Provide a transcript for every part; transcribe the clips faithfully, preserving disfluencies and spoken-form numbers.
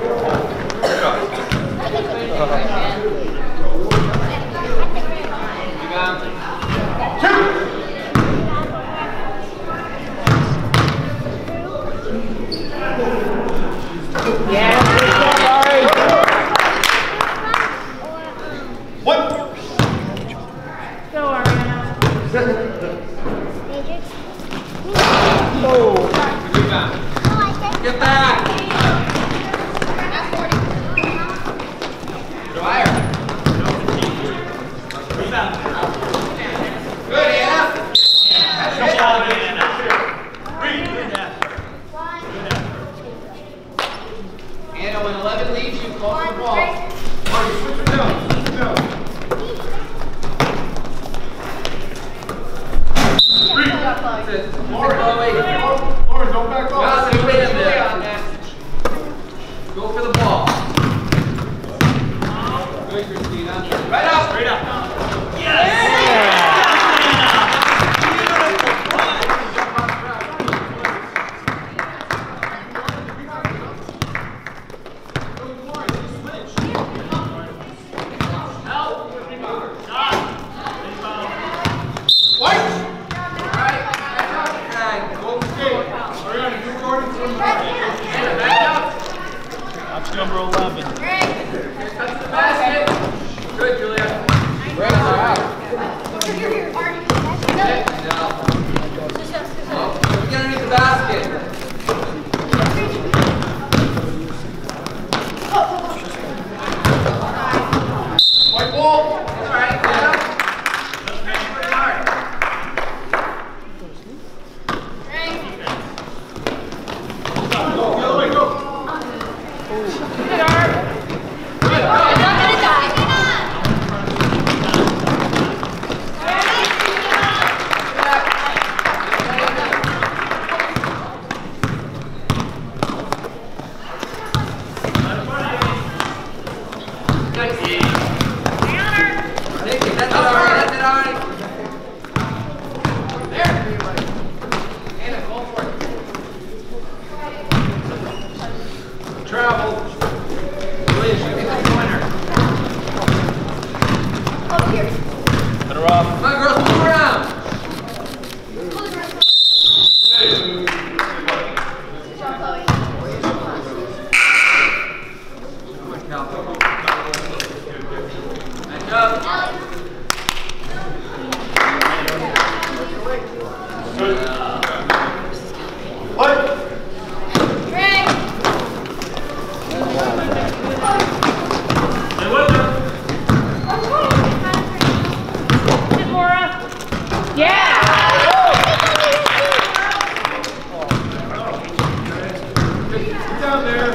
Get back! Good, Anna! Good job, Anna! Anna, when eleven leaves you, call for the ball. Marty, switch it down. Switch it down. Lauren, Lauren, don't back off. Go for the ball. Good, Christina. Right up. Straight up. Yes. Number eleven. Touch the basket. Good, Julia. Great job. Oh, get underneath the basket. White ball. That's right. Yeah. Let's make it pretty hard. Go, the other way, go. Travel. Please, you get the pointer. Oh, here. Put her off. Come on, girls, move around. Hey. Good job, Chloe. Come on, Cal. Nice job. What? Down there.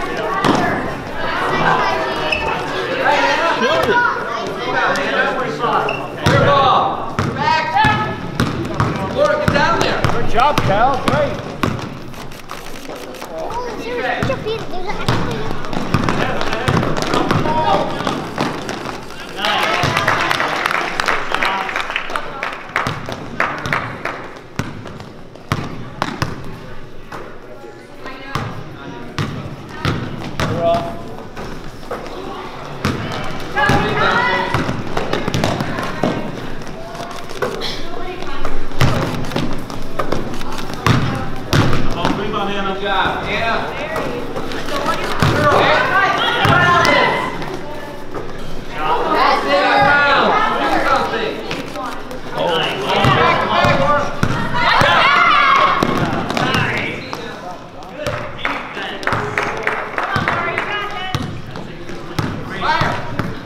Your ball. Back. Laura, get down there. Good job, Cal. Great. Good job, Anna. Pass it around. Do something. Oh, Back, back, Laura. Fire.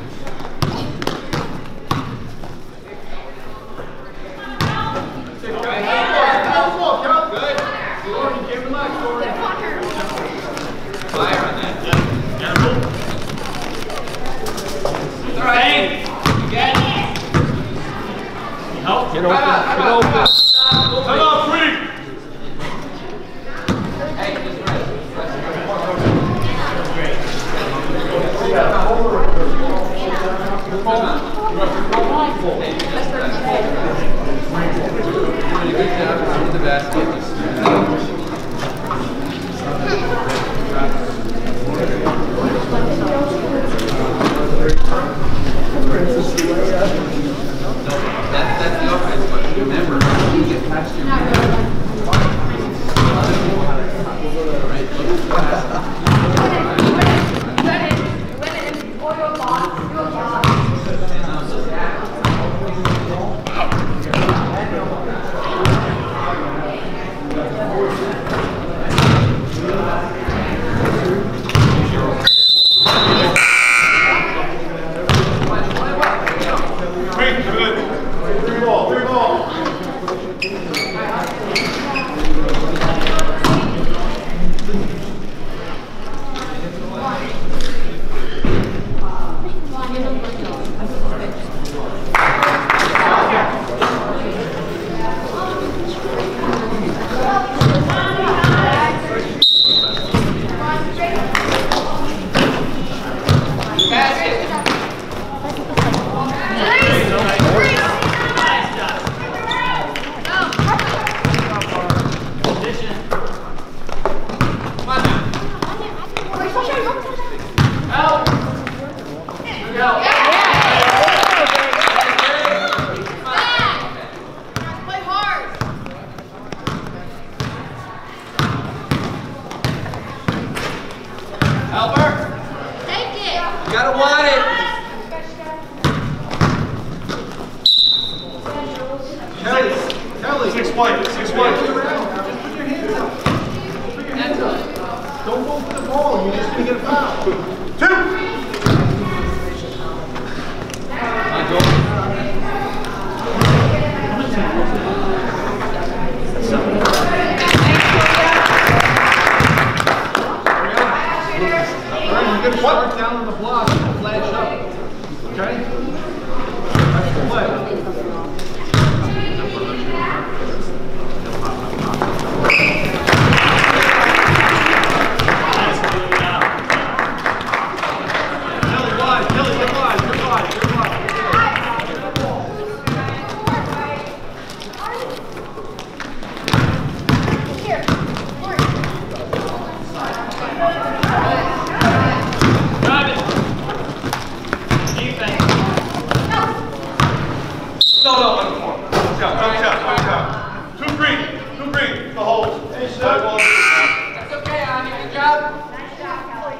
Fire on that. All right. You get it. help. Get open. Right Get open. Come on, free. Hey, just rest. Good job. Into the basket. gotta want it. Kelly, Kelly. Six white, six white. Put your hands up. Put your hands up. Don't go for the ball, you're just gonna get a foul. Two. You're gonna start down on the block and flash up. Okay? That's the play. That's okay, Annie. Good job. Nice job, Kelly.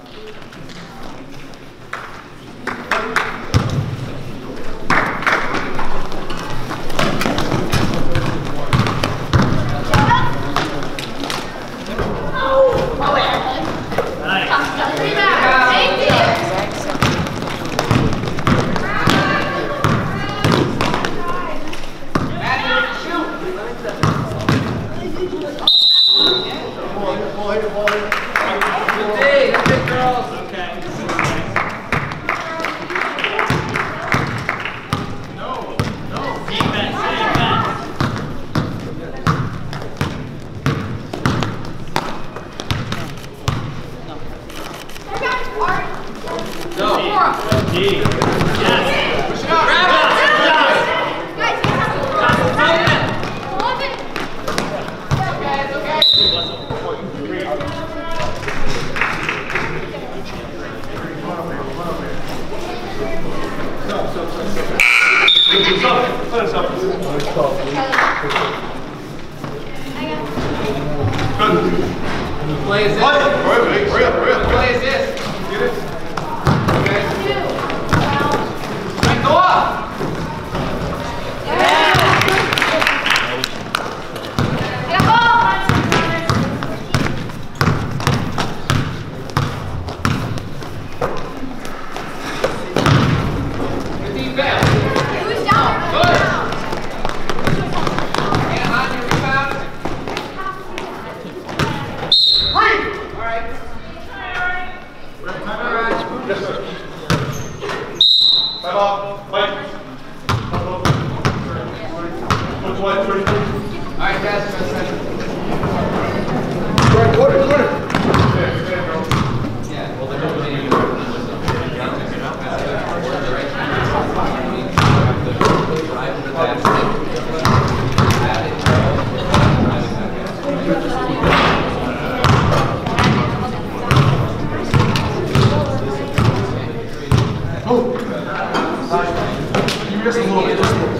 Play is this. Hurry up, hurry up, hurry up. Play is this. Get it? Okay. Right, go up. Good defense. Who's down? Good. And on your rebound. Three! All right. All right. Yes, sir. Time off. Fight. What's white, three? All right, guys, for a second. Quarter, quarter, quarter. Yeah, well, they're doing it. Just a little bit, just a little bit.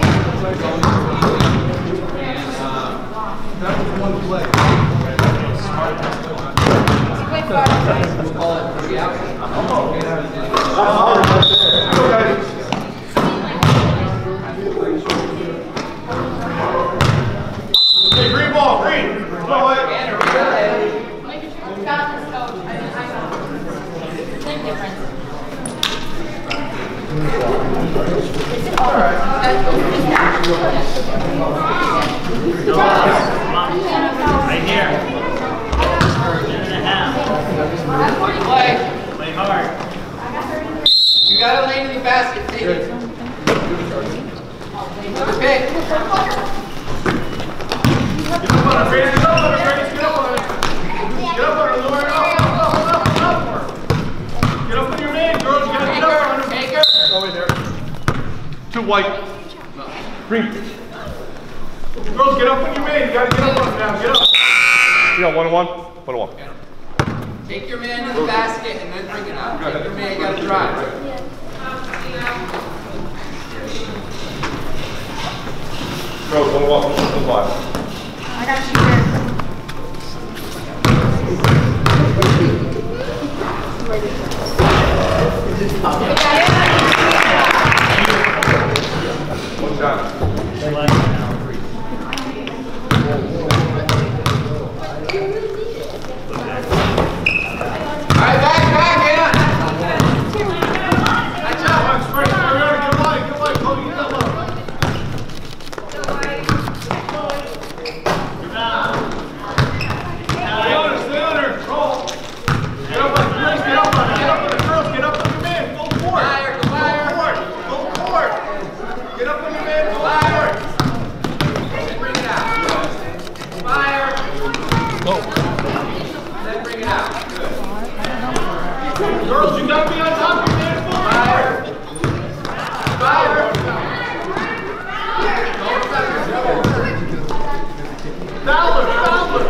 That was one play. We'll call it three out. Okay. Okay, green ball, green. Go ahead. Banner, we got it. Got this, coach. I I know. Big difference. Right here. Minute and a half. Play. Play hard. You got a lane in the basket. Take it. Another pick. Get up on it, Brandon. Get up on it, Brandon. Get up on it. Get up on it, Lauren. Up, up, up, up, up. Get up on your man, girls. You gotta get up on him. Take her. Go in there. Two white. Green. Girls, get up on your man. You gotta get up on him now. Get up. Yeah, one on one. One on one. Take your man in the basket and then bring it out. Take your man, you gotta drive. Girls, one on one. One on one. I got you here. One time. All right, back, back, Anna. Nice job. Good line, good line, Cody. Get that low. Stay on her, stay on her. Roll. Get up on the girls, get up on her. Get up on the girls, get up on your man. Go forward. Fire, go fire. Go forward. Get up on your man, go forward. Then bring it out. Fire. Go. Then bring it out. Good. Girls, you gotta be on top of your man. Fire. Fire. Fowler, Fowler.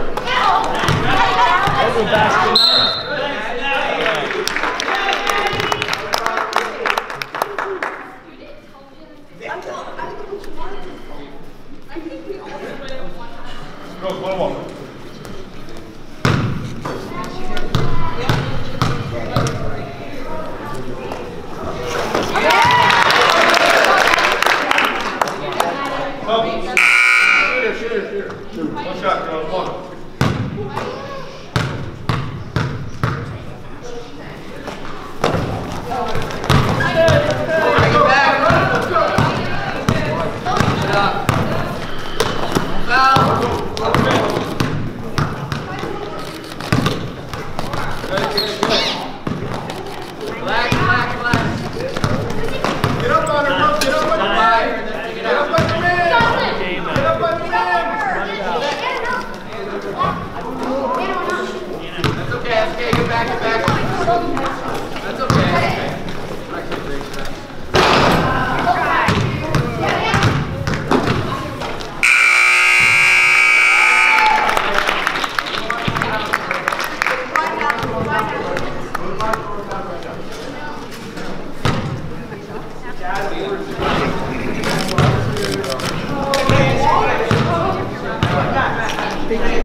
Girls, one one. One shot, girls, one. Bring it back. Get up. Foul. Good, good, good. Relax, relax, relax. Get up on her, girls, get up on your man. Fire, then bring it Get up out. on your man. Get up on your man. That's okay, that's okay. Get back, get back. That's okay. Actually, great stuff. Right now.